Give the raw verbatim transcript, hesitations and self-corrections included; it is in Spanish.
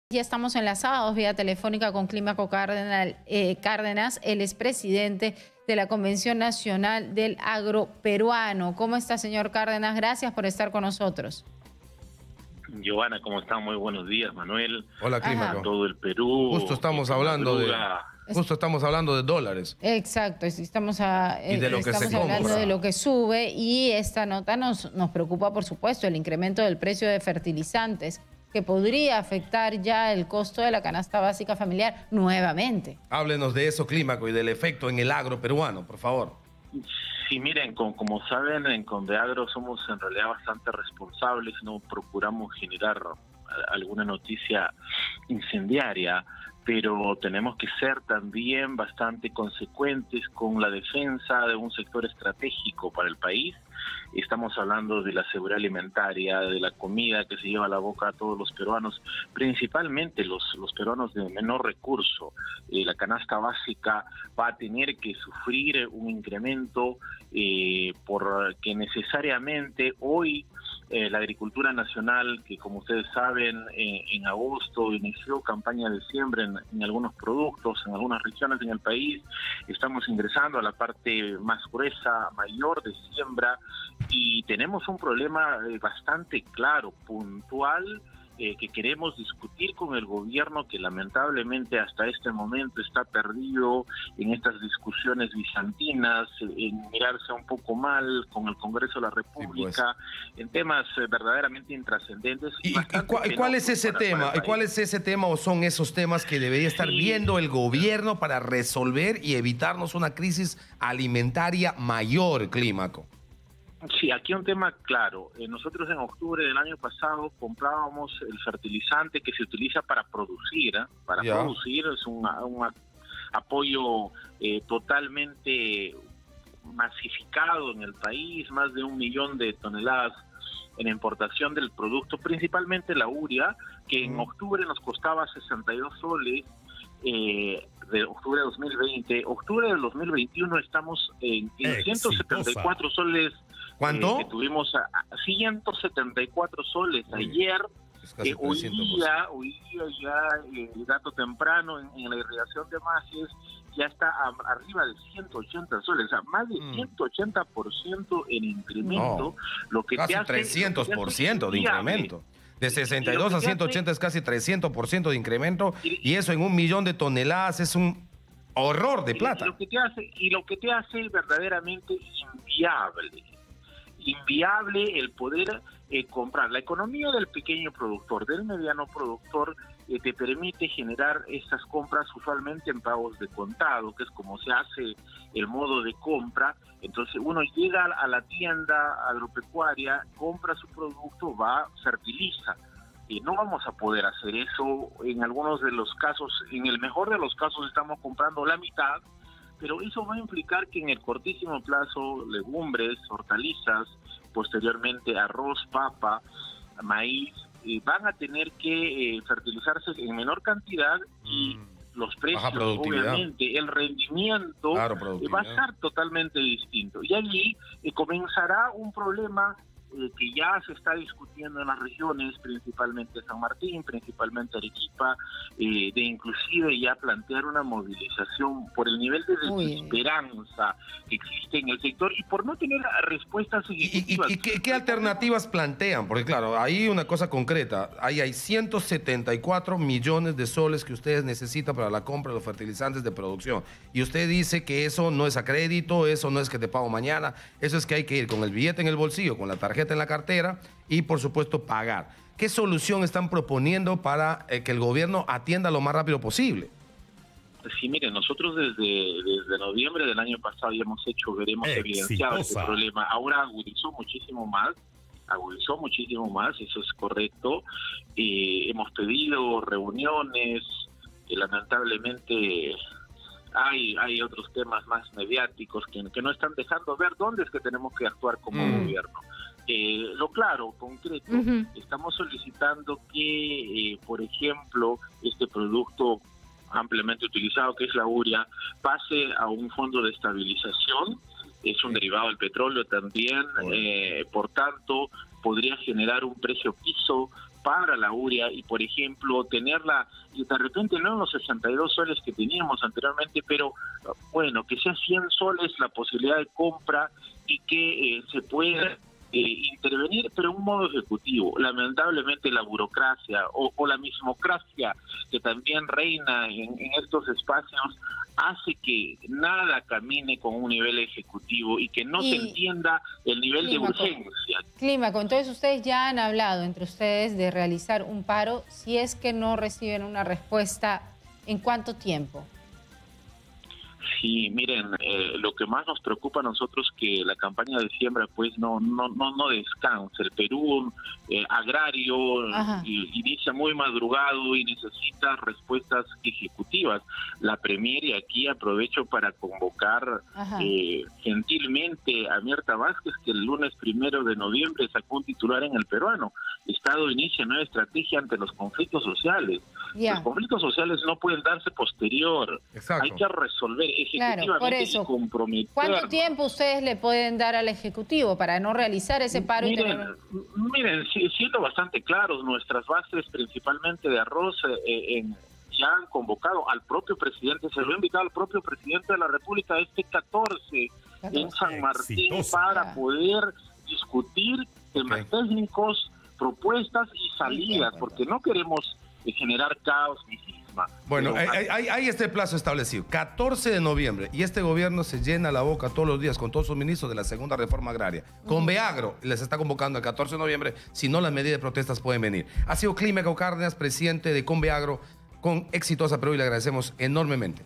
Ya estamos enlazados vía telefónica con Clímaco Cárdenas, eh, Cárdenas, él es presidente de la Convención Nacional del Agro Peruano. ¿Cómo está, señor Cárdenas? Gracias por estar con nosotros. Giovanna, ¿cómo están? Muy buenos días, Manuel. Hola, Clímaco. Todo el Perú. Justo estamos hablando de, justo estamos hablando de dólares. Exacto, estamos, a, y de lo que estamos se hablando compra. de lo que sube, y esta nota nos, nos preocupa, por supuesto, el incremento del precio de fertilizantes, que podría afectar ya el costo de la canasta básica familiar nuevamente. Háblenos de eso, Clímaco, y del efecto en el agro peruano, por favor. Sí, miren, con, como saben, en Condeagro somos en realidad bastante responsables, no procuramos generar alguna noticia incendiaria, pero tenemos que ser también bastante consecuentes con la defensa de un sector estratégico para el país. Estamos hablando de la seguridad alimentaria, de la comida que se lleva a la boca a todos los peruanos, principalmente los, los peruanos de menor recurso. Eh, la canasta básica va a tener que sufrir un incremento eh, porque necesariamente hoy eh, la agricultura nacional, que como ustedes saben, eh, en agosto inició campaña de siembra en, en algunos productos, en algunas regiones en el país. Estamos ingresando a la parte más gruesa, mayor de siembra, y tenemos un problema eh, bastante claro, puntual, eh, que queremos discutir con el gobierno, que lamentablemente hasta este momento está perdido en estas discusiones bizantinas, en mirarse un poco mal con el Congreso de la República, sí, pues, en temas eh, verdaderamente intrascendentes. ¿Y, y, y, cuál, cuál es ese para, tema? Para ¿Y cuál es ese tema o son esos temas que debería estar sí. viendo el gobierno para resolver y evitarnos una crisis alimentaria mayor, Clímaco? Sí, aquí un tema claro. Eh, nosotros en octubre del año pasado comprábamos el fertilizante que se utiliza para producir, ¿eh? para yeah. producir, es un, un apoyo eh, totalmente masificado en el país, más de un millón de toneladas en importación del producto, principalmente la urea, que en octubre nos costaba sesenta y dos soles, eh, de octubre de dos mil veinte. Octubre del dos mil veintiuno estamos en, en ciento setenta y cuatro soles. ¿Cuánto? Eh, que tuvimos a, a ciento setenta y cuatro soles ayer. Eh, hoy día, hoy día ya eh, el dato temprano en, en la irrigación de Majes ya está a, arriba de ciento ochenta soles, o sea, más de mm. ciento ochenta por ciento en incremento, no, lo que casi te hace, trescientos por ciento de incremento. De sesenta y dos a ciento ochenta es casi trescientos por ciento de incremento, y, y eso en un millón de toneladas es un horror de plata. Y lo que te hace, y lo que te hace verdaderamente inviable. inviable el poder eh, comprar. La economía del pequeño productor, del mediano productor, eh, te permite generar estas compras usualmente en pagos de contado, que es como se hace el modo de compra. Entonces uno llega a la tienda agropecuaria, compra su producto, va, fertiliza. Y no vamos a poder hacer eso en algunos de los casos. En el mejor de los casos estamos comprando la mitad, pero eso va a implicar que en el cortísimo plazo legumbres, hortalizas, posteriormente arroz, papa, maíz, eh, van a tener que eh, fertilizarse en menor cantidad, y mm. los precios, obviamente, el rendimiento claro, eh, va a estar totalmente distinto. Y allí eh, comenzará un problema Eh, que ya se está discutiendo en las regiones, principalmente San Martín, principalmente Arequipa, eh, de inclusive ya plantear una movilización por el nivel de desesperanza que existe en el sector y por no tener respuestas ejecutivas. ¿Y, y, y qué, qué alternativas plantean? Porque claro, hay una cosa concreta, ahí hay ciento setenta y cuatro millones de soles que ustedes necesitan para la compra de los fertilizantes de producción, y usted dice que eso no es a crédito, eso no es que te pago mañana, eso es que hay que ir con el billete en el bolsillo, con la tarjeta en la cartera y por supuesto pagar. ¿Qué solución están proponiendo para eh, que el gobierno atienda lo más rápido posible? Sí, miren, nosotros desde, desde noviembre del año pasado ya hemos hecho, veremos evidenciado este problema. Ahora agudizó muchísimo más, agudizó muchísimo más, eso es correcto. Eh, hemos pedido reuniones, eh, lamentablemente hay hay otros temas más mediáticos que, que no están dejando ver dónde es que tenemos que actuar como mm. gobierno. Eh, lo claro, concreto, uh-huh. estamos solicitando que, eh, por ejemplo, este producto ampliamente utilizado, que es la urea, pase a un fondo de estabilización. Es un derivado del petróleo también, uh-huh. eh, por tanto, podría generar un precio piso para la urea y, por ejemplo, tenerla, y de repente no en los sesenta y dos soles que teníamos anteriormente, pero bueno, que sea cien soles la posibilidad de compra y que eh, se pueda eh, intervenir, pero en un modo ejecutivo. Lamentablemente la burocracia o, o la mismocracia que también reina en, en estos espacios hace que nada camine con un nivel ejecutivo y que no y, se entienda el nivel Clímaco, de urgencia. Clímaco, entonces ustedes ya han hablado entre ustedes de realizar un paro si es que no reciben una respuesta. ¿En cuánto tiempo? Sí, miren, eh, lo que más nos preocupa a nosotros es que la campaña de siembra pues no no no, no descansa. El Perú eh, agrario y, inicia muy madrugado y necesita respuestas ejecutivas. La Premier, y aquí aprovecho para convocar eh, gentilmente a Mirta Vázquez, que el lunes primero de noviembre sacó un titular en El Peruano. Estado inicia nueva estrategia ante los conflictos sociales. Yeah. Los conflictos sociales no pueden darse posterior. Exacto. Hay que resolver ejecutivamente claro, por eso, y comprometer. ¿Cuánto tiempo ustedes le pueden dar al Ejecutivo para no realizar ese paro? Miren, y tener... miren siendo bastante claros, nuestras bases principalmente de arroz eh, en, ya han convocado al propio presidente, se lo ha invitado al propio presidente de la República este catorce en San Martín Exitoso. para poder discutir temas okay. técnicos, propuestas y salidas, porque no queremos generar caos ni cisma. Bueno, Pero, hay, hay, hay este plazo establecido, catorce de noviembre, y este gobierno se llena la boca todos los días con todos sus ministros de la segunda reforma agraria. Con Beagro les está convocando el catorce de noviembre, si no las medidas de protestas pueden venir. Ha sido Clímaco Cárdenas, presidente de Conveagro, con Exitosa Perú, y le agradecemos enormemente.